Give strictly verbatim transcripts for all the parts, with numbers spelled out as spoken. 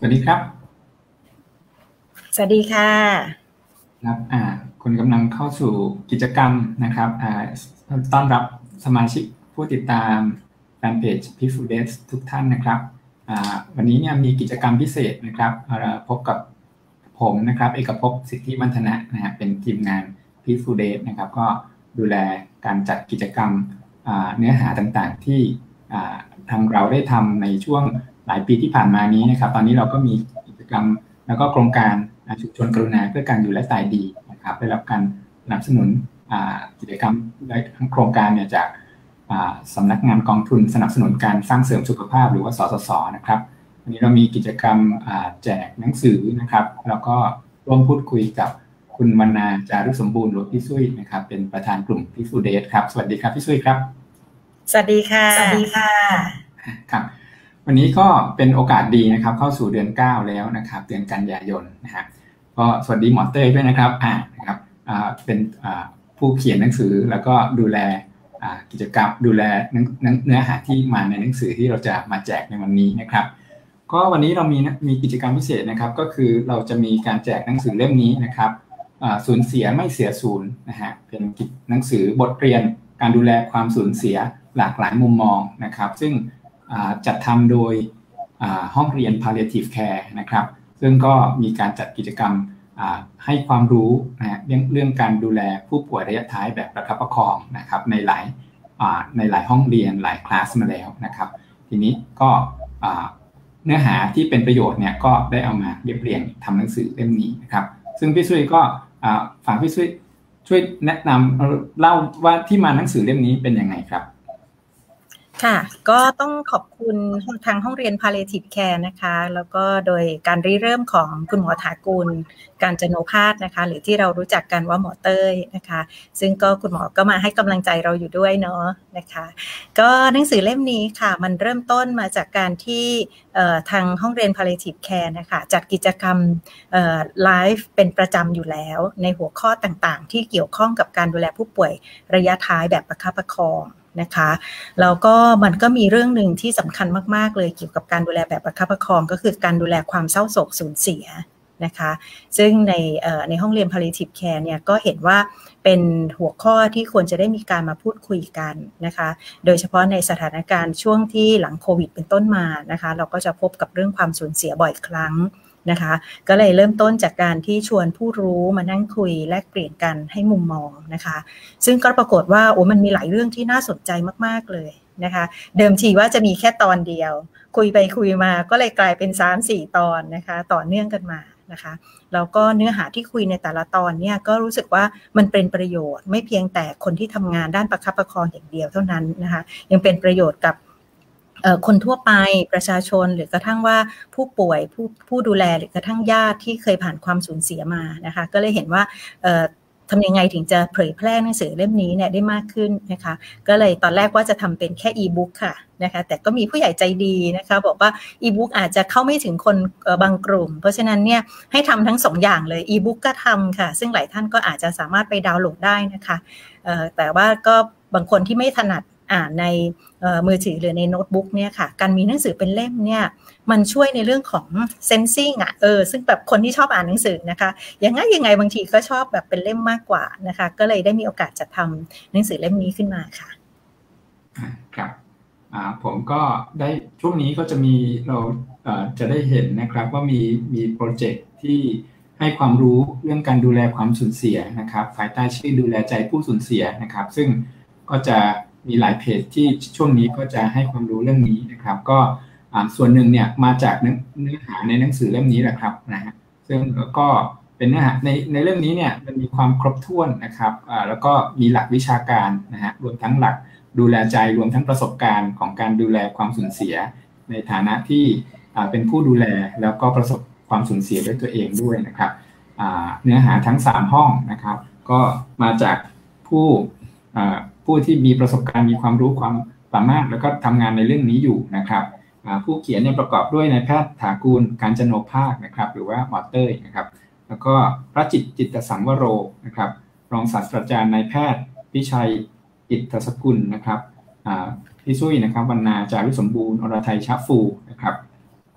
วัสดีครับสวัสดีค่ะครับอ่าคุณกำลังเข้าสู่กิจกรรมนะครับอ่าต้อนรับสมาชิกผู้ติดตามแฟนเพจ Peaceful Days ทุกท่านนะครับอ่าวันนี้เนี่ยมีกิจกรรมพิเศษนะครับพบกับผมนะครับเอกภพสิทธิวัฒนะนะฮะเป็นทีมงาน Peaceful Days นะครับก็ดูแลการจัดกิจกรรมเนื้อหาต่างๆที่ทางเราได้ทำในช่วงหลายปีที่ผ่านมานี้นะครับตอนนี้เราก็มีกิจกรรมแล้วก็โครงการชุมชนกรุณาเพื่อการอยู่และตายดีนะครับได้รับการสนับสนุนกิจกรรมทั้งโครงการเนี่ยจากสำนักงานกองทุนสนับสนุนการสร้างเสริมสุขภาพหรือว่าสสสนะครับวันนี้เรามีกิจกรรมแจกหนังสือนะครับแล้วก็ร่วมพูดคุยกับคุณวรรณาจารุสมบูรณ์หรือพี่ซุยนะครับเป็นประธานกลุ่ม Peaceful Days ครับสวัสดีครับพี่ซุยครับสวัสดีค่ะสวัสดีค่ะครับวันนี้ก็เป็นโอกาสดีนะครับเข้าสู่เดือนเก้าแล้วนะครับเดือนกันยายนนะฮะก็สวัสดีหมอเต้ยด้วยนะครับอ่านะครับอ่าเป็นอ่าผู้เขียนหนังสือแล้วก็ดูแลอ่ากิจกรรมดูแลเนื้อหาที่มาในหนังสือที่เราจะมาแจกในวันนี้นะครับก็วันนี้เรามีมีกิจกรรมพิเศษนะครับก็คือเราจะมีการแจกหนังสือเล่มนี้นะครับอ่าสูญเสียไม่เสียศูนย์นะฮะเป็นหนังสือบทเรียนการดูแลความสูญเสียหลากหลายมุมมองนะครับซึ่งจัดทำโดยห้องเรียน Palliative Care นะครับซึ่งก็มีการจัดกิจกรรมให้ความรู้นะเรื่องเรื่องการดูแลผู้ป่วยระยะท้ายแบบประคับประคองนะครับในหลายในหลายห้องเรียนหลายคลาสมาแล้วนะครับทีนี้ก็เนื้อหาที่เป็นประโยชน์เนี่ยก็ได้เอามาเรียบเรียงทำหนังสือเล่มนี้นะครับซึ่งพี่ซุยก็ฝากพี่ซุยช่วยแนะนำเล่าว่าที่มาหนังสือเล่มนี้เป็นยังไงครับค่ะก็ต้องขอบคุณทางห้องเรียน Palliative Care นะคะแล้วก็โดยการริเริ่มของคุณหมอถากูลการจโนภาสนะคะหรือที่เรารู้จักกันว่าหมอเต้ยนะคะซึ่งก็คุณหมอก็มาให้กำลังใจเราอยู่ด้วยเนาะนะคะก็หนังสือเล่มนี้ค่ะมันเริ่มต้นมาจากการที่ทางห้องเรียน Palliative Care นะคะจัดกิจกรรมไลฟ์เป็นประจำอยู่แล้วในหัวข้อต่างๆที่เกี่ยวข้องกับการดูแลผู้ป่วยระยะท้ายแบบประคับประคองนะคะแล้วก็มันก็มีเรื่องหนึ่งที่สำคัญมากๆเลยเกี่ยวกับการดูแลแบบประคับประคองก็คือการดูแลความเศร้าโศกสูญเสียนะคะซึ่งในในห้องเรียน Palliative Care เนี่ยก็เห็นว่าเป็นหัวข้อที่ควรจะได้มีการมาพูดคุยกันนะคะโดยเฉพาะในสถานการณ์ช่วงที่หลังโควิดเป็นต้นมานะคะเราก็จะพบกับเรื่องความสูญเสียบ่อยครั้งนะคะก็เลยเริ่มต้นจากการที่ชวนผู้รู้มานั่งคุยแลกเปลี่ยนกันให้มุมมองนะคะซึ่งก็ปรากฏว่าโอ้มันมีหลายเรื่องที่น่าสนใจมากๆเลยนะคะเดิมทีว่าจะมีแค่ตอนเดียวคุยไปคุยมาก็เลยกลายเป็น สามสี่ ตอนนะคะต่อเนื่องกันมานะคะแล้วก็เนื้อหาที่คุยในแต่ละตอนเนี่ยก็รู้สึกว่ามันเป็นประโยชน์ไม่เพียงแต่คนที่ทำงานด้านประคับประคองอย่างเดียวเท่านั้นนะคะยังเป็นประโยชน์กับคนทั่วไปประชาชนหรือกระทั่งว่าผู้ป่วยผู้ผู้ดูแลหรือกระทั่งญาติที่เคยผ่านความสูญเสียมานะคะก็เลยเห็นว่าทำยังไงถึงจะเผยแพร่หนังสือเล่มนี้เนี่ยได้มากขึ้นนะคะก็เลยตอนแรกว่าจะทำเป็นแค่อีบุ๊กค่ะนะคะแต่ก็มีผู้ใหญ่ใจดีนะคะบอกว่าอีบุ๊กอาจจะเข้าไม่ถึงคนบางกลุ่มเพราะฉะนั้นเนี่ยให้ทำทั้งสองอย่างเลยอีบุ๊กก็ทำค่ะซึ่งหลายท่านก็อาจจะสามารถไปดาวน์โหลดได้นะคะแต่ว่าก็บางคนที่ไม่ถนัดอ่านในมือถือหรือในโน้ตบุ๊กเนี่ยค่ะการมีหนังสือเป็นเล่มเนี่ยมันช่วยในเรื่องของเซนซิ่งอ่ะเออซึ่งแบบคนที่ชอบอ่านหนังสือนะคะยังไงยังไงบางทีก็ชอบแบบเป็นเล่มมากกว่านะคะก็เลยได้มีโอกาสจะทำหนังสือเล่มนี้ขึ้นมาค่ะครับอ่าผมก็ได้ช่วงนี้ก็จะมีเราเอ่อจะได้เห็นนะครับว่ามีมีโปรเจกต์ที่ให้ความรู้เรื่องการดูแลความสูญเสียนะครับภายใต้ชื่อดูแลใจผู้สูญเสียนะครับซึ่งก็จะมีหลายเพจที่ช่วงนี้ก็จะให้ความรู้เรื่องนี้นะครับก็ส่วนหนึ่งเนี่ยมาจากเนื้อหาในหนังสือเล่มนี้แหละครับนะฮะซึ่งก็เป็นเนื้อหาในในเรื่องนี้เนี่ยมันมีความครบถ้วนนะครับแล้วก็มีหลักวิชาการนะฮะรวมทั้งหลักดูแลใจรวมทั้งประสบการณ์ของการดูแลความสูญเสียในฐานะที่เป็นผู้ดูแลแล้วก็ประสบความสูญเสียด้วยตัวเองด้วยนะครับเนื้อหาทั้งสามห้องนะครับก็มาจากผู้ผู้ที่มีประสบการณ์มีความรู้ความสามารถแล้วก็ทำงานในเรื่องนี้อยู่นะครับผู้เขียนเนี่ยประกอบด้วยนายแพทย์ถากูลการจโนภาสนะครับหรือว่าหมอเต้ยนะครับแล้วก็พระจิตรจิตสังวโรนะครับรองศาสตราจารย์นายแพทย์พิชัยอิทธสกุลนะครับพี่ซุยนะครับวรรณาจารุสมบูรณ์อรไทยชะฟูนะครับ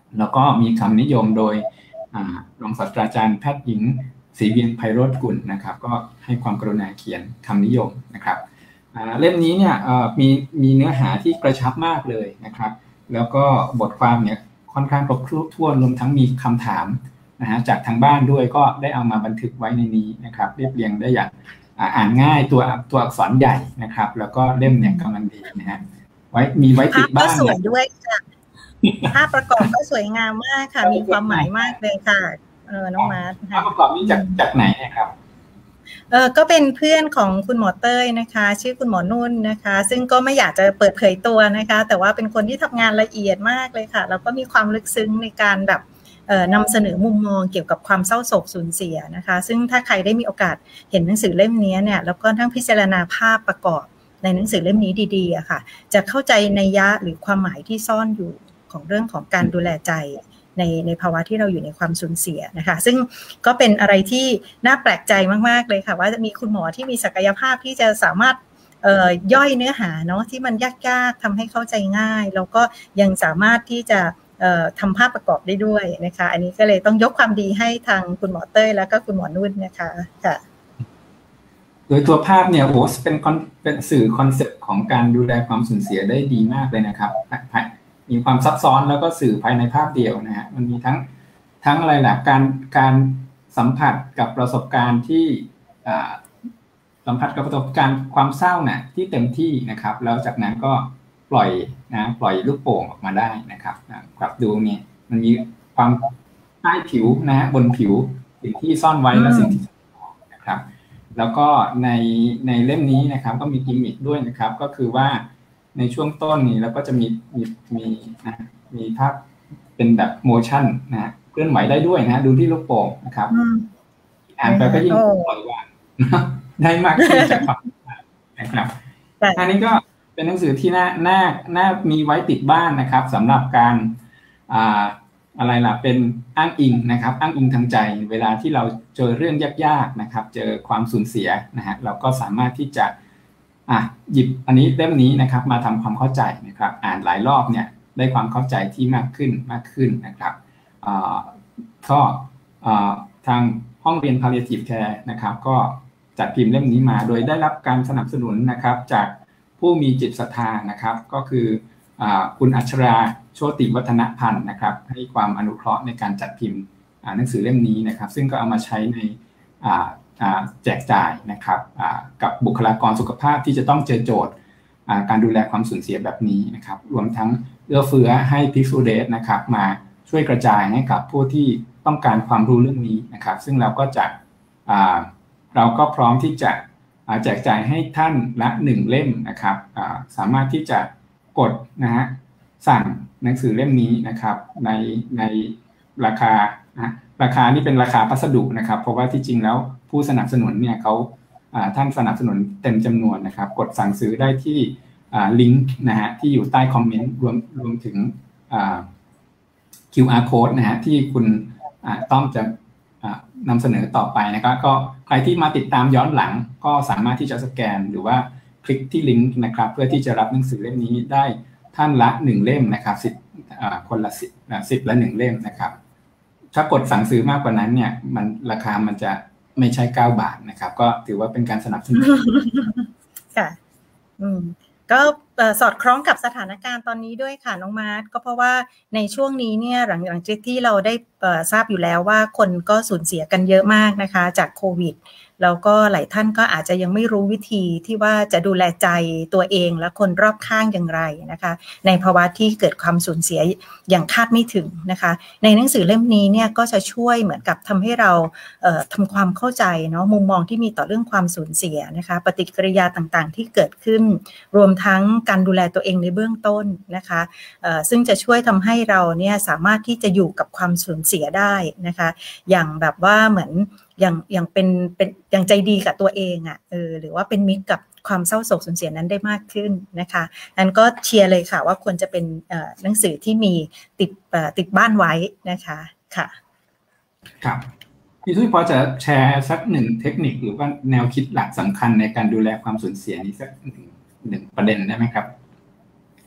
แล้วก็มีคำนิยมโดยรองศาสตราจารย์แพทย์หญิงศรีเวียงไพโรจน์กุลนะครับก็ให้ความกรุณาเขียนคำนิยมนะครับเล่มนี้เนี่ยมีมีเนื้อหาที่กระชับมากเลยนะครับแล้วก็บทความเนี่ยค่อนข้างครบถ้วนรวมทั้งมีคำถามนะฮะจากทางบ้านด้วยก็ได้เอามาบันทึกไว้ในนี้นะครับเรียบเรียงได้อย่างอ่านง่ายตัวตัวอักษรใหญ่นะครับแล้วก็เล่มเนี่ยกำลังดีนะฮะไว้มีไว้ติดบ้านภาพก็สวยด้วยค่ะภาพประกอบก็สวยงามมากค่ะมีความหมายมากเลยค่ะเออน้องมาร์ทภาพประกอบนี้จากจากไหนครับเออก็เป็นเพื่อนของคุณหมอเต้ยนะคะชื่อคุณหมอนุ่นนะคะซึ่งก็ไม่อยากจะเปิดเผยตัวนะคะแต่ว่าเป็นคนที่ทำงานละเอียดมากเลยค่ะแล้วก็มีความลึกซึ้งในการแบบเอ่อนำเสนอมุมมองเกี่ยวกับความเศร้าโศกสูญเสียนะคะซึ่งถ้าใครได้มีโอกาสเห็นหนังสือเล่มนี้เนี่ยแล้วก็ทั้งพิจารณาภาพประกอบในหนังสือเล่มนี้ดีๆอะค่ะจะเข้าใจนัยยะหรือความหมายที่ซ่อนอยู่ของเรื่องของการดูแลใจในในภาวะที่เราอยู่ในความสูญเสียนะคะซึ่งก็เป็นอะไรที่น่าแปลกใจมากๆเลยค่ะว่าจะมีคุณหมอที่มีศักยภาพที่จะสามารถเอ่อย่อยเนื้อหาเนาะที่มันยากๆทำให้เข้าใจง่ายแล้วก็ยังสามารถที่จะเอ่อทำภาพประกอบได้ด้วยนะคะอันนี้ก็เลยต้องยกความดีให้ทางคุณหมอเต้ยแล้วก็คุณหมอนุ่นนะคะค่ะโดยตัวภาพเนี่ยโอ้เป็นเป็นสื่อคอนเซ็ปต์ของการดูแลความสูญเสียได้ดีมากเลยนะครับมีความซับซ้อนแล้วก็สื่อภายในภาพเดียวนะฮะมันมีทั้งทั้งอะไรล่ะการการสัมผัสกับประสบการณ์ที่สัมผัสกับประสบการณ์ความเศร้าเนี่ยที่เต็มที่นะครับแล้วจากนั้นก็ปล่อยนะปล่อยลูกโป่งออกมาได้นะครับกลับดูเนี่ยมันมีความใต้ผิวนะฮะบนผิวสิ่งที่ซ่อนไว้และสิ่งที่นะครับแล้วก็ในในเล่มนี้นะครับก็มีกิมมิคด้วยนะครับก็คือว่าในช่วงต้นนี้แล้วก็จะมีมีมีนะมีภาพเป็นแบบโมชั่นนะเคลื่อนไหวได้ด้วยนะดูที่ลูกโป่งนะครับอ่านไปก็ยิ่งปล่อยวางได้มากขึ้นจากความนะครับอันนี้ก็เป็นหนังสือที่น่าน่าน่ามีไว้ติดบ้านนะครับสำหรับการอ่าอะไรล่ะเป็นอ้างอิงนะครับอ้างอิงทางใจเวลาที่เราเจอเรื่องยากๆนะครับเจอความสูญเสียนะฮะเราก็สามารถที่จะอ่ะหยิบอันนี้เล่มนี้นะครับมาทำความเข้าใจนะครับอ่านหลายรอบเนี่ยได้ความเข้าใจที่มากขึ้นมากขึ้นนะครับอ่าก็อ่าทางห้องเรียน Palliative Care นะครับก็จัดพิมพ์เล่มนี้มาโดยได้รับการสนับสนุนนะครับจากผู้มีจิตศรัทธานะครับก็คือคุณอัชราโชติวัฒนพันธ์นะครับให้ความอนุเคราะห์ในการจัดพิมพ์หนังสือเล่มนี้นะครับซึ่งก็เอามาใช้ในแจกจ่ายนะครับกับบุคลากรสุขภาพที่จะต้องเจอโจทย์การดูแลความสูญเสียแบบนี้นะครับรวมทั้งเอื้อเฟื้อให้พิกซูเดสนะครับมาช่วยกระจายให้กับผู้ที่ต้องการความรู้เรื่องนี้นะครับซึ่งเราก็จะเราก็พร้อมที่จะแจกจ่ายให้ท่านละหนึ่งเล่มนะครับสามารถที่จะกดนะฮะสั่งหนังสือเล่มนี้นะครับในในราคานะราคานี่เป็นราคาพัสดุนะครับเพราะว่าที่จริงแล้วผู้สนับสนุนเนี่ยเขาท่านสนับสนุนเต็มจำนวนนะครับกดสั่งซื้อได้ที่ลิงก์นะฮะที่อยู่ใต้คอมเมนต์รวมรวมถึง คิว อาร์ code นะฮะที่คุณต้องจะนำเสนอต่อไปนะครับก็ใครที่มาติดตามย้อนหลังก็สามารถที่จะสแกนหรือว่าคลิกที่ลิงก์นะครับเพื่อที่จะรับหนังสือเล่มนี้ได้ท่านละหนึ่งเล่มนะครับสิบคนละสิบสิบละหนึ่งเล่มนะครับถ้ากดสั่งซื้อมากกว่านั้นเนี่ยมันราคามันจะไม่ใช่เก้าบาทนะครับก็ถือว่าเป็นการสนับสนุนค่ะอืมก็สอดคล้องกับสถานการณ์ตอนนี้ด้วยค่ะน้องมาร์ทก็เพราะว่าในช่วงนี้เนี่ยหลังหลังจากที่เราได้ทราบอยู่แล้วว่าคนก็สูญเสียกันเยอะมากนะคะจากโควิดแล้วก็หลายท่านก็อาจจะยังไม่รู้วิธีที่ว่าจะดูแลใจตัวเองและคนรอบข้างอย่างไรนะคะในภาวะที่เกิดความสูญเสียอย่างคาดไม่ถึงนะคะในหนังสือเล่มนี้เนี่ยก็จะช่วยเหมือนกับทำให้เราเอ่อทำความเข้าใจเนาะมุมมองที่มีต่อเรื่องความสูญเสียนะคะปฏิกิริยาต่างๆที่เกิดขึ้นรวมทั้งการดูแลตัวเองในเบื้องต้นนะคะเอ่อซึ่งจะช่วยทำให้เราเนี่ยสามารถที่จะอยู่กับความสูญเสียได้นะคะอย่างแบบว่าเหมือนอย่างอย่างเป็นเป็นอย่างใจดีกับตัวเองอ่ะเออหรือว่าเป็นมิตรกับความเศร้าโศกสูญเสียนั้นได้มากขึ้นนะคะนั้นก็เชียร์เลยค่ะว่าควรจะเป็นหนังสือที่มีติดติดบ้านไว้นะคะค่ะครับพี่ตุ้ยพอจะแชร์สักหนึ่งเทคนิคหรือว่าแนวคิดหลักสำคัญในการดูแลความสูญเสียนี้สักหนึ่งหนึ่งประเด็นได้ไหมครับ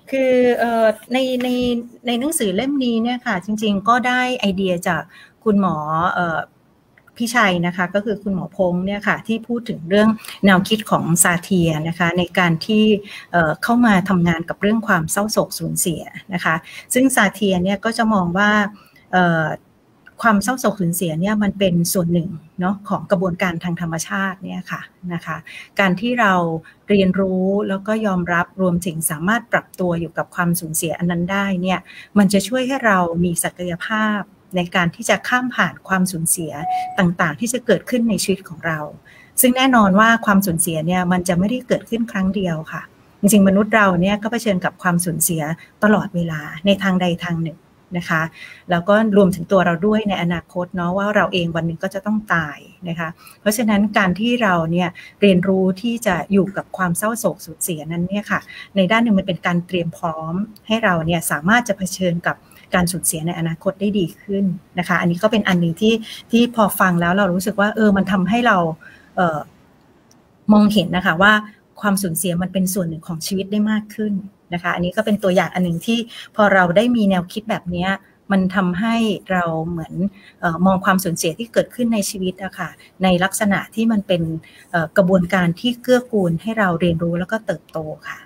คือเอ่อในในในหนังสือเล่มนี้เนี่ยค่ะจริงๆก็ได้ไอเดียจากคุณหมอเอ่อพี่ชัยนะคะก็คือคุณหมอพงษ์เนี่ยค่ะที่พูดถึงเรื่องแนวคิดของซาเทียนะคะในการที่เอ่อเข้ามาทำงานกับเรื่องความเศร้าโศกสูญเสียนะคะซึ่งซาเทียเนี่ยก็จะมองว่าเอ่อความเศร้าโศกสูญเสียเนี่ยมันเป็นส่วนหนึ่งเนาะของกระบวนการทางธรรมชาติเนี่ยค่ะนะคะการที่เราเรียนรู้แล้วก็ยอมรับรวมถึงสามารถปรับตัวอยู่กับความสูญเสียอันนั้นได้เนี่ยมันจะช่วยให้เรามีศักยภาพในการที่จะข้ามผ่านความสูญเสียต่างๆที่จะเกิดขึ้นในชีวิตของเราซึ่งแน่นอนว่าความสูญเสียเนี่ยมันจะไม่ได้เกิดขึ้นครั้งเดียวค่ะจริงๆมนุษย์เราเนี่ยก็เผชิญกับความสูญเสียตลอดเวลาในทางใดทางหนึ่งนะคะแล้วก็รวมถึงตัวเราด้วยในอนาคตเนาะว่าเราเองวันหนึ่งก็จะต้องตายนะคะเพราะฉะนั้นการที่เราเนี่ยเรียนรู้ที่จะอยู่กับความเศร้าโศกสูญเสียนั้นเนี่ยค่ะในด้านหนึ่งมันเป็นการเตรียมพร้อมให้เราเนี่ยสามารถจะเผชิญกับการสูญเสียในอนาคตได้ดีขึ้นนะคะอันนี้ก็เป็นอันหนึ่งที่ที่พอฟังแล้วเรารู้สึกว่าเออมันทำให้เราเอ่อมองเห็นนะคะว่าความสูญเสียมันเป็นส่วนหนึ่งของชีวิตได้มากขึ้นนะคะอันนี้ก็เป็นตัวอย่างอันหนึ่งที่พอเราได้มีแนวคิดแบบนี้มันทำให้เราเหมือนเอ่อมองความสูญเสียที่เกิดขึ้นในชีวิตอะค่ะในลักษณะที่มันเป็นเอ่อกระบวนการที่เกื้อกูลให้เราเรียนรู้แล้วก็เติบโตค่ะ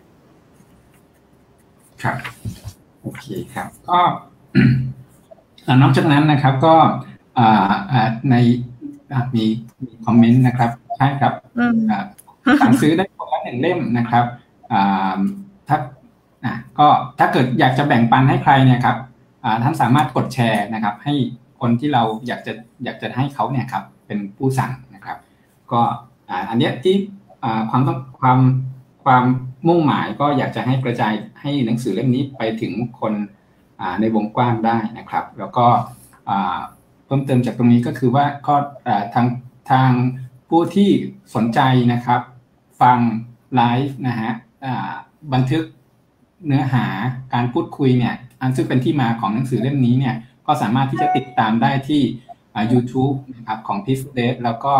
ครับโอเคครับก็ นอกจากนั้นนะครับก็ในมีมีคอมเมนต์นะครับใช่ครับสั่งซื้อได้คนละหนึ่งเล่มนะครับถ้าก็ถ้าเกิดอยากจะแบ่งปันให้ใครเนี่ยครับท่านสามารถกดแชร์นะครับให้คนที่เราอยากจะอยากจะให้เขาเนี่ยครับเป็นผู้สั่งนะครับก็อันนี้ที่ความต้องความความมุ่งหมายก็อยากจะให้กระจายให้หนังสือเล่มนี้ไปถึงคนในวงกว้างได้นะครับแล้วก็เพิ่มเติมจากตรงนี้ก็คือว่าก็ทางทางผู้ที่สนใจนะครับฟังไลฟ์นะฮะบันทึกเนื้อหาการพูดคุยเนี่ยอันซึ่งเป็นที่มาของหนังสือเล่มนี้เนี่ยก็สามารถที่จะติดตามได้ที่ YouTube นะครับของ Peaceful แล้วก็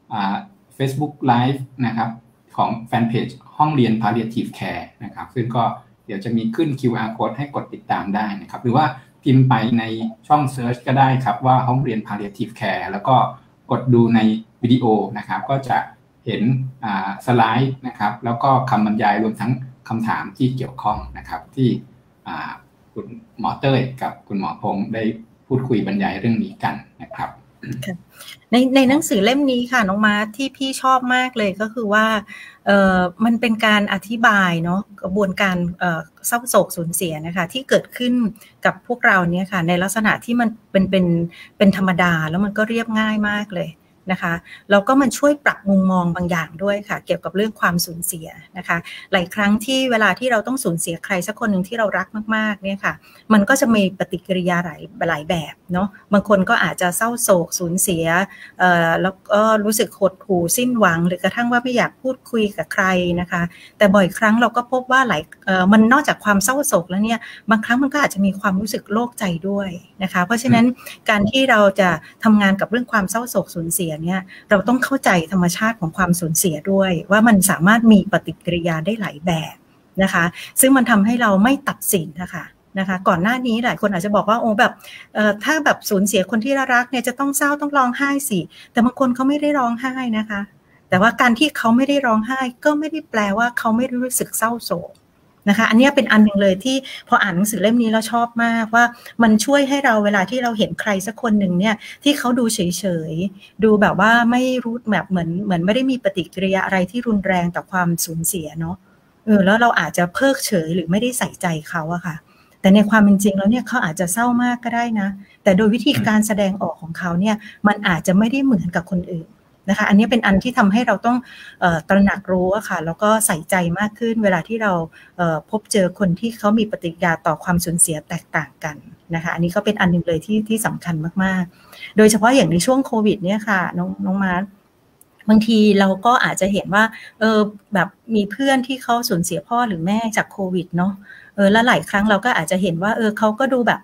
Facebook Live นะครับของแฟนเพจห้องเรียน Palliative Care นะครับซึ่งก็เดี๋ยวจะมีขึ้น คิว อาร์ Code ให้กดติดตามได้นะครับหรือว่าพิมพ์ไปในช่อง Search ก็ได้ครับว่าห้องเรียน Palliative Care แล้วก็กดดูในวิดีโอนะครับก็จะเห็นสไลด์นะครับแล้วก็คำบรรยายรวมทั้งคำถามที่เกี่ยวข้องนะครับที่คุณหมอเต้ยกับคุณหมอพงษ์ได้พูดคุยบรรยายเรื่องนี้กันนะครับในในหนังสือเล่มนี้ค่ะน้องมาที่พี่ชอบมากเลยก็คือว่าเอ่อมันเป็นการอธิบายเนาะกระบวนการเอ่อเศร้าโศกสูญเสียนะคะที่เกิดขึ้นกับพวกเราเนี่ยค่ะในลักษณะที่มันเป็นเป็นเป็นธรรมดาแล้วมันก็เรียบง่ายมากเลยนะคะแล้วก็มันช่วยปรับมุมมองบางอย่างด้วยค่ะเกี่ยวกับเรื่องความสูญเสียนะคะหลายครั้งที่เวลาที่เราต้องสูญเสียใครสักคนหนึ่งที่เรารักมากๆเนี่ยค่ะมันก็จะมีปฏิกิริยาหลายหลายแบบเนาะบางคนก็อาจจะเศร้าโศกสูญเสียเอ่อแล้วก็รู้สึกหดหู่สิ้นหวังหรือกระทั่งว่าไม่อยากพูดคุยกับใครนะคะแต่บ่อยครั้งเราก็พบว่าหลายเอ่อมันนอกจากความเศร้าโศกแล้วเนี่ยบางครั้งมันก็อาจจะมีความรู้สึกโล่งใจด้วยนะคะเพราะฉะนั้นการที่เราจะทำงานกับเรื่องความเศร้าโศกสูญเสียเนี่ยเราต้องเข้าใจธรรมชาติของความสูญเสียด้วยว่ามันสามารถมีปฏิกิริยาได้หลายแบบนะคะซึ่งมันทำให้เราไม่ตัดสินนะคะนะคะก่อนหน้านี้หลายคนอาจจะบอกว่าโอ้แบบเอ่อถ้าแบบสูญเสียคนที่รักเนี่ยจะต้องเศร้าต้องร้องไห้สิแต่บางคนเขาไม่ได้ร้องไห้นะคะแต่ว่าการที่เขาไม่ได้ร้องไห้ก็ไม่ได้แปลว่าเขาไม่รู้สึกเศร้าโศกนะคะอันนี้เป็นอันหนึ่งเลยที่พออ่านหนังสือเล่มนี้แล้วชอบมากว่ามันช่วยให้เราเวลาที่เราเห็นใครสักคนหนึ่งเนี่ยที่เขาดูเฉยๆดูแบบว่าไม่รู้แบบเหมือนเหมือนไม่ได้มีปฏิกิริยาอะไรที่รุนแรงต่อความสูญเสียเนาะเออแล้วเราอาจจะเพิกเฉยหรือไม่ได้ใส่ใจเขาอะค่ะแต่ในความเป็นจริงแล้วเนี่ยเขาอาจจะเศร้ามากก็ได้นะแต่โดยวิธีการแสดงออกของเขาเนี่ยมันอาจจะไม่ได้เหมือนกับคนอื่นนะคะอันนี้เป็นอันที่ทำให้เราต้องเอ่อตระหนักรู้อะค่ะแล้วก็ใส่ใจมากขึ้นเวลาที่เราเอ่อพบเจอคนที่เขามีปฏิกิริยาต่อความสูญเสียแตกต่างกันนะคะอันนี้ก็เป็นอันหนึ่งเลยที่ที่สำคัญมากๆโดยเฉพาะอย่างในช่วงโควิดเนี่ยค่ะน้องน้องมาร์คบางทีเราก็อาจจะเห็นว่าเออแบบมีเพื่อนที่เขาสูญเสียพ่อหรือแม่จากโควิดเนาะเออแล้วหลายครั้งเราก็อาจจะเห็นว่าเออเขาก็ดูแบบ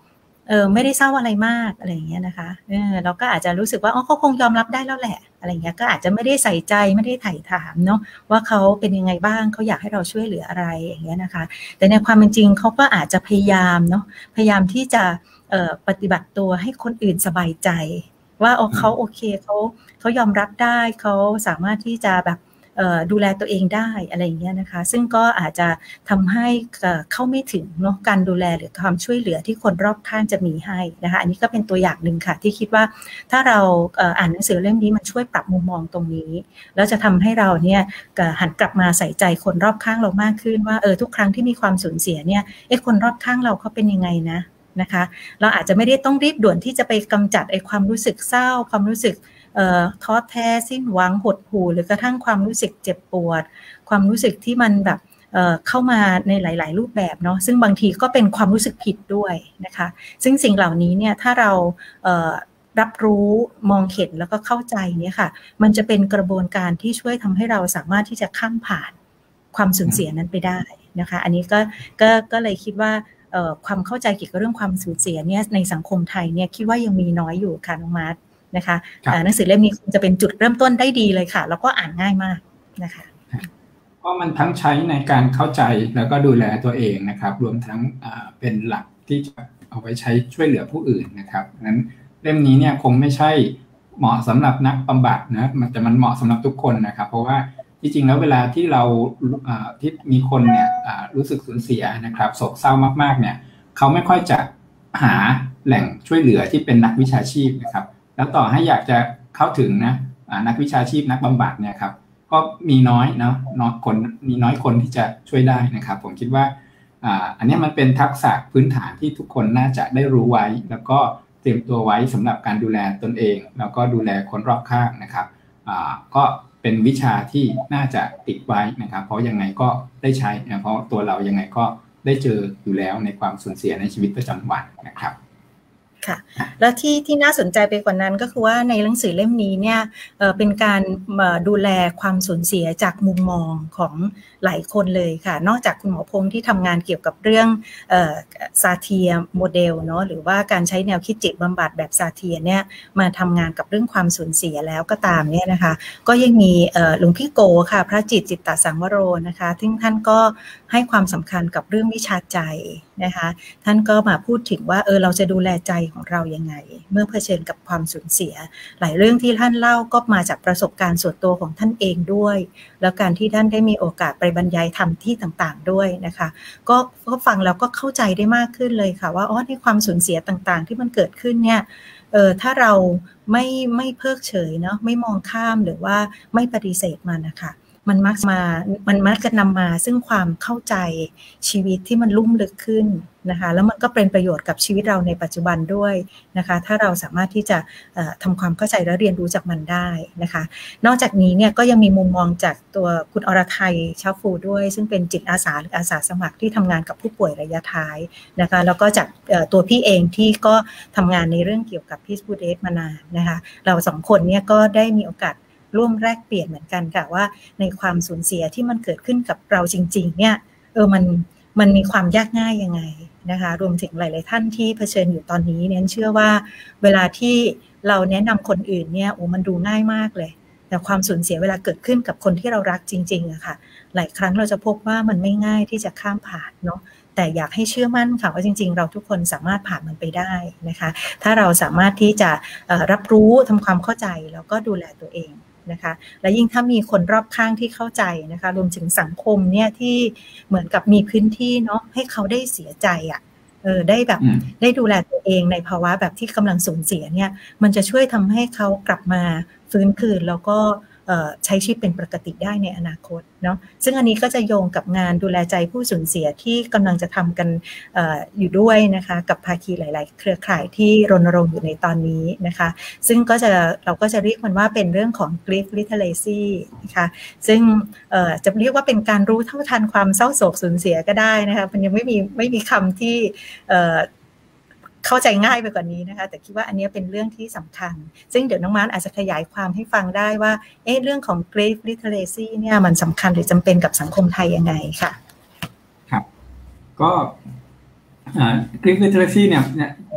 เออไม่ได้เศร้าอะไรมากอะไรอย่างเงี้ยนะคะเออเราก็อาจจะรู้สึกว่าอ๋อเขาคงยอมรับได้แล้วแหละอะไรเงี้ยก็อาจจะไม่ได้ใส่ใจไม่ได้ไถ่ถามเนาะว่าเขาเป็นยังไงบ้างเขาอยากให้เราช่วยเหลืออะไรอย่างเงี้ยนะคะแต่ในความเป็นจริงเขาก็อาจจะพยายามเนาะพยายามที่จะเอ่อปฏิบัติตัวให้คนอื่นสบายใจว่าอ๋อเขาโอเคเขาเขายอมรับได้เขาสามารถที่จะแบบดูแลตัวเองได้อะไรอย่างเงี้ยนะคะซึ่งก็อาจจะทำให้เข้าไม่ถึงเนาะการดูแลหรือความช่วยเหลือที่คนรอบข้างจะมีให้นะคะอันนี้ก็เป็นตัวอย่างหนึ่งค่ะที่คิดว่าถ้าเราอ่านหนังสือเล่มนี้มันช่วยปรับมุมมองตรงนี้แล้วจะทำให้เราเนี่ยหันกลับมาใส่ใจคนรอบข้างเรามากขึ้นว่าเออทุกครั้งที่มีความสูญเสียเนี่ยเอ๊ะคนรอบข้างเราเขาเป็นยังไงนะนะคะเราอาจจะไม่ได้ต้องรีบด่วนที่จะไปกำจัดไอ้ความรู้สึกเศร้าความรู้สึกท้อแท้สิ้นหวังหดหู่หรือกระทั่งความรู้สึกเจ็บปวดความรู้สึกที่มันแบบเอ่อเข้ามาในหลายๆรูปแบบเนาะซึ่งบางทีก็เป็นความรู้สึกผิดด้วยนะคะซึ่งสิ่งเหล่านี้เนี่ยถ้าเราเอ่อรับรู้มองเห็นแล้วก็เข้าใจเนี่ยค่ะมันจะเป็นกระบวนการที่ช่วยทำให้เราสามารถที่จะข้ามผ่านความสูญเสียนั้นไปได้นะคะอันนี้ก็ก็ก็เลยคิดว่าเอ่อความเข้าใจเกี่ยวกับเรื่องความสูญเสียเนี่ยในสังคมไทยเนี่ยคิดว่ายังมีน้อยอยู่ค่ะน้องมาร์ทนะคะหนังสือเล่มนี้จะเป็นจุดเริ่มต้นได้ดีเลยค่ะแล้วก็อ่านง่ายมากนะคะเพราะมันทั้งใช้ในการเข้าใจแล้วก็ดูแลตัวเองนะครับรวมทั้งเป็นหลักที่จะเอาไว้ใช้ช่วยเหลือผู้อื่นนะครับนั้นเล่มนี้เนี่ยคงไม่ใช่เหมาะสำหรับนักบำบัดนะมันแต่มันเหมาะสำหรับทุกคนนะครับเพราะว่าจริงๆแล้วเวลาที่เราที่มีคนเนี่ยรู้สึกสูญเสียนะครับโศกเศร้ามากๆเนี่ยเขาไม่ค่อยจะหาแหล่งช่วยเหลือที่เป็นนักวิชาชีพนะครับแล้วต่อให้อยากจะเข้าถึงนะนักวิชาชีพนักบำบัดเนี่ยครับก็มีน้อยเนาะน้อยคนมีน้อยคนที่จะช่วยได้นะครับผมคิดว่าอันนี้มันเป็นทักษะพื้นฐานที่ทุกคนน่าจะได้รู้ไว้แล้วก็เตรียมตัวไว้สำหรับการดูแลตนเองแล้วก็ดูแลคนรอบข้างนะครับก็เป็นวิชาที่น่าจะติดไว้นะครับเพราะยังไงก็ได้ใช้นะเพราะตัวเรายังไงก็ได้เจออยู่แล้วในความสูญเสียในชีวิตประจำวันนะครับค่ะแล้วที่ที่น่าสนใจไปกว่านั้นก็คือว่าในหนังสือเล่มนี้เนี่ยเอ่อเป็นการดูแลความสูญเสียจากมุมมองของหลายคนเลยค่ะนอกจากคุณหมอพงษ์ที่ทำงานเกี่ยวกับเรื่องเอ่อซาเทียโมเดลเนาะหรือว่าการใช้แนวคิดจิตบำบัดแบบซาเทียเนี่ยมาทำงานกับเรื่องความสูญเสียแล้วก็ตามเนี่ยนะคะก็ยังมีเอ่อหลวงพี่โกค่ะพระจิตจิตตสังวโรนะคะซึ่งท่านก็ให้ความสำคัญกับเรื่องวิชาใจนะคะท่านก็มาพูดถึงว่าเออเราจะดูแลใจของเรายังไงเมื่อเผชิญกับความสูญเสียหลายเรื่องที่ท่านเล่าก็มาจากประสบการณ์ส่วนตัวของท่านเองด้วยแล้วการที่ท่านได้มีโอกาสไปบรรยายธรรมที่ต่างๆด้วยนะคะก็ก็ฟังแล้วก็เข้าใจได้มากขึ้นเลยค่ะว่าอ๋อในความสูญเสียต่างๆที่มันเกิดขึ้นเนี่ยเออถ้าเราไม่ไม่เพิกเฉยเนาะไม่มองข้ามหรือว่าไม่ปฏิเสธมันนะคะมันมักมามันมักจะนำมาซึ่งความเข้าใจชีวิตที่มันลุ่มลึกขึ้นนะคะแล้วมันก็เป็นประโยชน์กับชีวิตเราในปัจจุบันด้วยนะคะถ้าเราสามารถที่จะทำความเข้าใจและเรียนรู้จากมันได้นะคะนอกจากนี้เนี่ยก็ยังมีมุมมองจากตัวคุณอรทัยชาฟูด้วยซึ่งเป็นจิตอาสาหรืออาสาสมัครที่ทำงานกับผู้ป่วยระยะท้ายนะคะแล้วก็จากตัวพี่เองที่ก็ทำงานในเรื่องเกี่ยวกับ Peace Food Aid มานานนะคะเราสองคนเนี่ยก็ได้มีโอกาสร่วมแลกเปลี่ยนเหมือนกันค่ะว่าในความสูญเสียที่มันเกิดขึ้นกับเราจริงๆเนี่ยเออมันมันมีความยากง่ายยังไงนะคะรวมถึงหลายๆท่านที่เผชิญอยู่ตอนนี้เนี่ยเชื่อว่าเวลาที่เราแนะนำคนอื่นเนี่ยโอ้มันดูง่ายมากเลยแต่ความสูญเสียเวลาเกิดขึ้นกับคนที่เรารักจริงๆอะค่ะหลายครั้งเราจะพบว่ามันไม่ง่ายที่จะข้ามผ่านเนาะแต่อยากให้เชื่อมั่นค่ะว่าจริงๆเราทุกคนสามารถผ่านมันไปได้นะคะถ้าเราสามารถที่จะรับรู้ทำความเข้าใจแล้วก็ดูแลตัวเองนะคะและยิ่งถ้ามีคนรอบข้างที่เข้าใจนะคะรวมถึงสังคมเนี่ยที่เหมือนกับมีพื้นที่เนาะให้เขาได้เสียใจอ่ะเออได้แบบได้ดูแลตัวเองในภาวะแบบที่กำลังสูญเสียเนี่ยมันจะช่วยทำให้เขากลับมาฟื้นคืนแล้วก็ใช้ชีวิตเป็นปกติได้ในอนาคตเนาะซึ่งอันนี้ก็จะโยงกับงานดูแลใจผู้สูญเสียที่กำลังจะทำกัน อ, อยู่ด้วยนะคะกับภาคีหลายๆเครือข่ายที่รณรงค์อยู่ในตอนนี้นะคะซึ่งก็จะเราก็จะเรียกมันว่าเป็นเรื่องของ grief literacy นะคะซึ่งจะเรียกว่าเป็นการรู้เท่าทันความเศร้าโศกสูญเสียก็ได้นะคะมันยังไม่มีไม่มีคำที่เข้าใจง่ายไปกว่านี้นะคะแต่คิดว่าอันนี้เป็นเรื่องที่สำคัญซึ่งเดี๋ยวน้องมาร์ทอาจจะขยายความให้ฟังได้ว่าเอ๊ะเรื่องของ grief literacy เนี่ยมันสำคัญหรือจำเป็นกับสังคมไทยยังไงค่ะครับก็grief literacy เนี่ย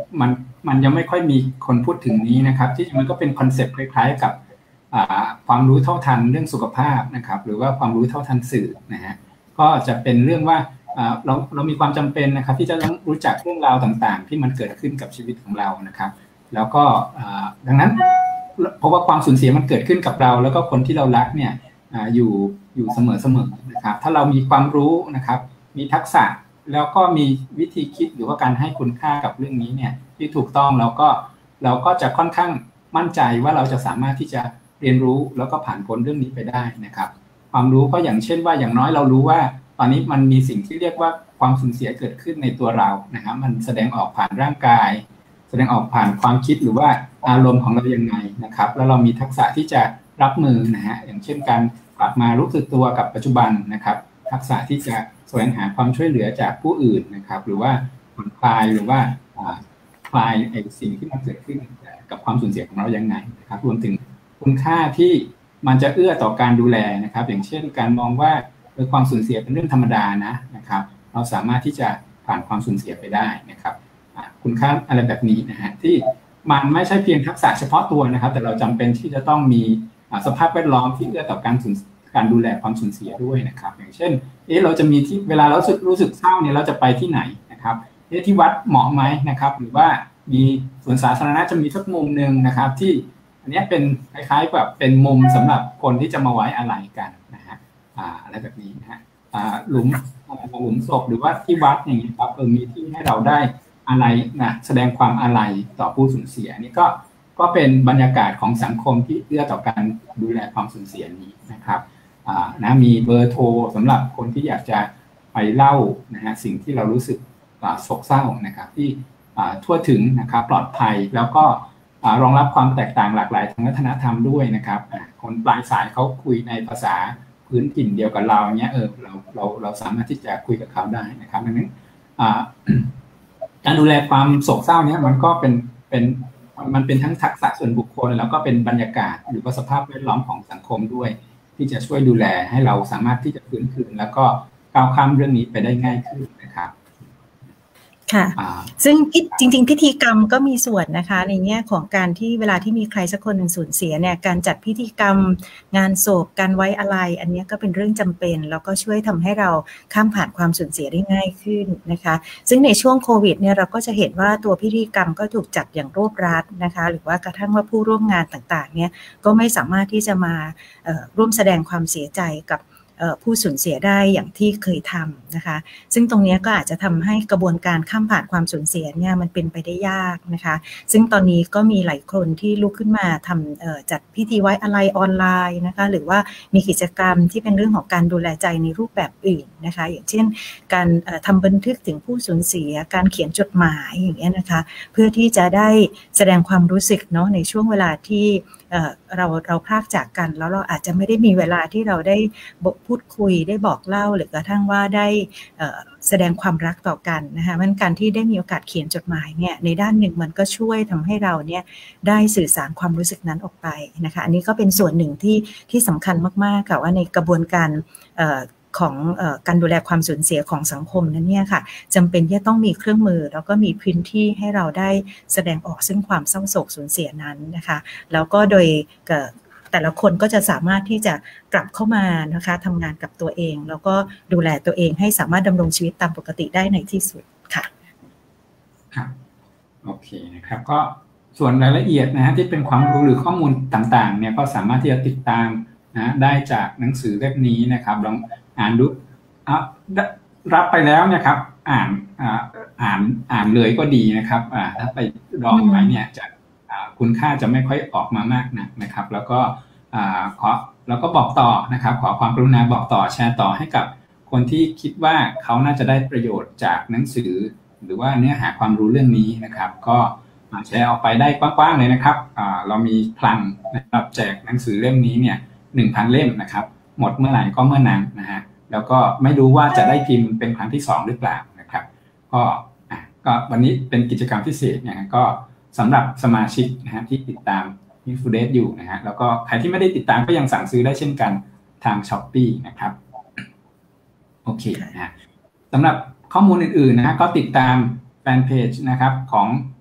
มันมันยังไม่ค่อยมีคนพูดถึงนี้นะครับที่มันก็เป็นคอนเซ็ปต์คล้ายๆกับความรู้เท่าทันเรื่องสุขภาพนะครับหรือว่าความรู้เท่าทันสื่อนะฮะก็จะเป็นเรื่องว่าเราเรามีความจำเป็นนะครับที่จะต้องรู้จักเรื่องราวต่างๆที่มันเกิดขึ้นกับชีวิตของเรานะครับแล้วก็ดังนั้นเพราะว่าความสูญเสียมันเกิดขึ้นกับเราแล้วก็คนที่เรารักเนี่ยอยู่อยู่เสมอๆนะครับถ้าเรามีความรู้นะครับมีทักษะแล้วก็มีวิธีคิดหรือว่าการให้คุณค่ากับเรื่องนี้เนี่ยที่ถูกต้องเราก็เราก็จะค่อนข้างมั่นใจว่าเราจะสามารถที่จะเรียนรู้แล้วก็ผ่านพ้นเรื่องนี้ไปได้นะครับความรู้ก็อย่างเช่นว่าอย่างน้อยเรารู้ว่าตอนนี้มันมีสิ่งที่เรียกว่าความสูญเสียเกิดขึ้นในตัวเรานะครับมันแสดงออกผ่านร่างกายแสดงออกผ่านความคิดหรือว่าอารมณ์ของเรายังไงนะครับแล้วเรามีทักษะที่จะรับมือนะฮะอย่างเช่นการกลับมารู้สึกตัวกับปัจจุบันนะครับทักษะที่จะแสวงหาความช่วยเหลือจากผู้อื่นนะครับหรือว่าผ่อนคลายหรือว่าคลายไอ้สิ่งที่มันเกิดขึ้นกับความสูญเสียของเรายังไงนะครับรวมถึงคุณค่าที่มันจะเอื้อต่อการดูแลนะครับอย่างเช่นการมองว่าความสูญเสียเป็นเรื่องธรรมดานะนะครับเราสามารถที่จะผ่านความสูญเสียไปได้นะครับคุณค่าอะไรแบบนี้นะฮะที่มันไม่ใช่เพียงทักษะเฉพาะตัวนะครับแต่เราจำเป็นที่จะต้องมีสภาพแวดล้อมที่เอื้อต่อการสูญการดูแลความสูญเสียด้วยนะครับอย่างเช่นเอ๊ะเราจะมีที่เวลาเรารู้สึกเศร้าเนี่ยเราจะไปที่ไหนนะครับเอ๊ะที่วัดเหมาะไหมนะครับหรือว่ามีสวนสาธารณะจะมีสักมุมนึงนะครับที่อันนี้เป็นคล้ายๆแบบเป็นมุมสำหรับคนที่จะมาไว้อาลัยกันนะฮะอ่าอะไรแบบนี้นะฮะอ่าหลุมหลุมศพหรือว่าที่วัดอย่างนี้ครับเออมีที่ให้เราได้อาลัยนะแสดงความอาลัยต่อผู้สูญเสียนี่ก็ก็เป็นบรรยากาศของสังคมที่เอื้อต่อการดูแลความสูญเสียนี้นะครับอ่านะมีเบอร์โทรสำหรับคนที่อยากจะไปเล่านะฮะสิ่งที่เรารู้สึกโศกเศร้านะครับที่ทั่วถึงนะครับปลอดภัยแล้วก็รองรับความแตกต่างหลากหลายทางวัฒนธรรมด้วยนะครับคนปลายสายเขาคุยในภาษาพื้นถิ่นเดียวกับเราเนี้ยเออเราเราเราสามารถที่จะคุยกับเขาได้นะครับดังนั้นการดูแลความโศกเศร้าเนี้ยมันก็เป็นเป็นมันเป็นทั้งทักษะส่วนบุคคลแล้วก็เป็นบรรยากาศหรือว่าสภาพแวดล้อมของสังคมด้วยที่จะช่วยดูแลให้เราสามารถที่จะฟื้นคืนแล้วก็ก้าวข้ามเรื่องนี้ไปได้ง่ายขึ้นนะครับค่ะซึ่งจริงๆพิธีกรรมก็มีส่วนนะคะในแง่ของการที่เวลาที่มีใครสักคนหนึ่งสูญเสียเนี่ยการจัดพิธีกรรมงานศพการไว้อาลัยอันนี้ก็เป็นเรื่องจำเป็นแล้วก็ช่วยทำให้เราข้ามผ่านความสูญเสียได้ง่ายขึ้นนะคะซึ่งในช่วงโควิดเนี่ยเราก็จะเห็นว่าตัวพิธีกรรมก็ถูกจัดอย่างรวบรัดนะคะหรือว่ากระทั่งว่าผู้ร่วมงานต่างๆเนี่ยก็ไม่สามารถที่จะมาร่วมแสดงความเสียใจกับผู้สูญเสียได้อย่างที่เคยทำนะคะซึ่งตรงนี้ก็อาจจะทำให้กระบวนการข้ามผ่านความสูญเสียเนี่ยมันเป็นไปได้ยากนะคะซึ่งตอนนี้ก็มีหลายคนที่ลุกขึ้นมาทำจัดพิธีไว้อาลัยออนไลน์นะคะหรือว่ามีกิจกรรมที่เป็นเรื่องของการดูแลใจในรูปแบบอื่นนะคะอย่างเช่นการทำบันทึกถึงผู้สูญเสียการเขียนจดหมายอย่างเงี้ยนะคะเพื่อที่จะได้แสดงความรู้สึกเนาะในช่วงเวลาที่เราเราพลากจากกันแล้วเราอาจจะไม่ได้มีเวลาที่เราได้พูดคุยได้บอกเล่าหรือกระทั่งว่าได้แสดงความรักต่อกันนะคะมันการที่ได้มีโอกาสเขียนจดหมายเนี่ยในด้านหนึ่งมันก็ช่วยทำให้เราเนี่ยได้สื่อสารความรู้สึกนั้นออกไปนะคะอันนี้ก็เป็นส่วนหนึ่งที่ที่สำคัญมากๆค่ะว่าในกระบวนการของเอ่อการดูแลความสูญเสียของสังคมนั้นเนี่ยค่ะจำเป็นที่จะต้องมีเครื่องมือแล้วก็มีพื้นที่ให้เราได้แสดงออกซึ่งความเศร้าโศกสูญเสียนั้นนะคะแล้วก็โดยแต่ละคนก็จะสามารถที่จะกลับเข้ามานะคะทำงานกับตัวเองแล้วก็ดูแลตัวเองให้สามารถดำรงชีวิตตามปกติได้ในที่สุดค่ะครับโอเคนะครับก็ส่วนรายละเอียดนะฮะที่เป็นความรู้หรือข้อมูลต่างๆเนี่ยก็สามารถที่จะติดตามนะได้จากหนังสือเล่มนี้นะครับลองอ่านดูรับไปแล้วนะครับอ่านอ่านอ่านเลยก็ดีนะครับถ้าไปรอไว้เนี่ยจะคุณค่าจะไม่ค่อยออกมามากนักนะครับแล้วก็ขอแล้วก็บอกต่อนะครับขอความกรุณาบอกต่อแชร์ต่อให้กับคนที่คิดว่าเขาน่าจะได้ประโยชน์จากหนังสือหรือว่าเนื้อหาความรู้เรื่องนี้นะครับก็แชร์ออกไปได้กว้างๆเลยนะครับเรามีพลังนะครับแจกหนังสือเล่มนี้เนี่ย หนึ่งพัน เล่มนะครับหมดเมื่อไหร่ก็เมื่อนั้นนะฮะแล้วก็ไม่รู้ว่าจะได้พิมพ์เป็นครั้งที่สองหรือเปล่านะครับก็ก็วันนี้เป็นกิจกรรมพิเศษนะฮะก็สำหรับสมาชิกนะฮะที่ติดตาม Influence อยู่นะฮะแล้วก็ใครที่ไม่ได้ติดตามก็ยังสั่งซื้อได้เช่นกันทาง Shopee นะครับโอเคนะฮะสำหรับข้อมูลอื่นๆนะฮะก็ติดตามแฟนเพจนะครับของ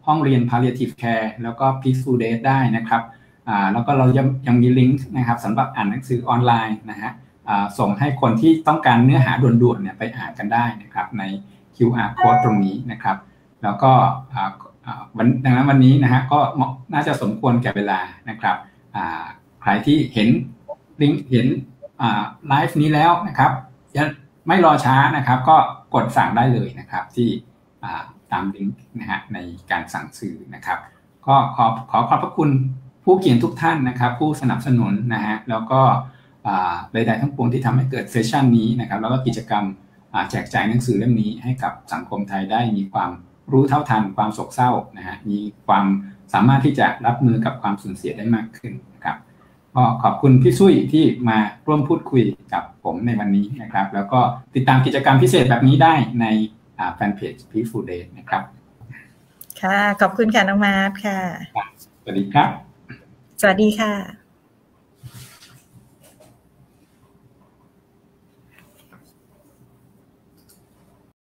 ห้องเรียน Palliative Care แล้วก็ Peaceful Days ได้นะครับอ่าแล้วก็เรายังยังมีลิงก์นะครับสำหรับอ่านหนังสือออนไลน์นะฮะอ่าส่งให้คนที่ต้องการเนื้อหาด่วนๆเนี่ยไปอ่านกันได้นะครับใน คิว อาร์ Code ตรงนี้นะครับแล้วก็อ่าวันดังนั้นวันนี้นะฮะก็น่าจะสมควรแก่เวลานะครับอ่าใครที่เห็นลิงก์เห็นอ่าไลฟ์นี้แล้วนะครับไม่รอช้านะครับก็กดสั่งได้เลยนะครับที่ตามลิงก์นะฮะในการสั่งซื้อนะครับก็ขอขอขอบพระคุณผู้เขียนทุกท่านนะครับผู้สนับสนุนนะฮะแล้วก็ใดๆทั้งปวงที่ทำให้เกิดเซสชันนี้นะครับแล้วก็กิจกรรมแจกจ่ายหนังสือเล่มนี้ให้กับสังคมไทยได้มีความรู้เท่าทันความโศกเศร้านะฮะมีความสามารถที่จะรับมือกับความสูญเสียได้มากขึ้นนะครับก็ขอบคุณพี่ซุยที่มาร่วมพูดคุยกับผมในวันนี้นะครับแล้วก็ติดตามกิจกรรมพิเศษแบบนี้ได้ในแฟนเพจ Peaceful Days นะครับค่ะขอบคุณค่ะน้องมาร์คค่ะสวัสดีครับสวัสดีค่ะ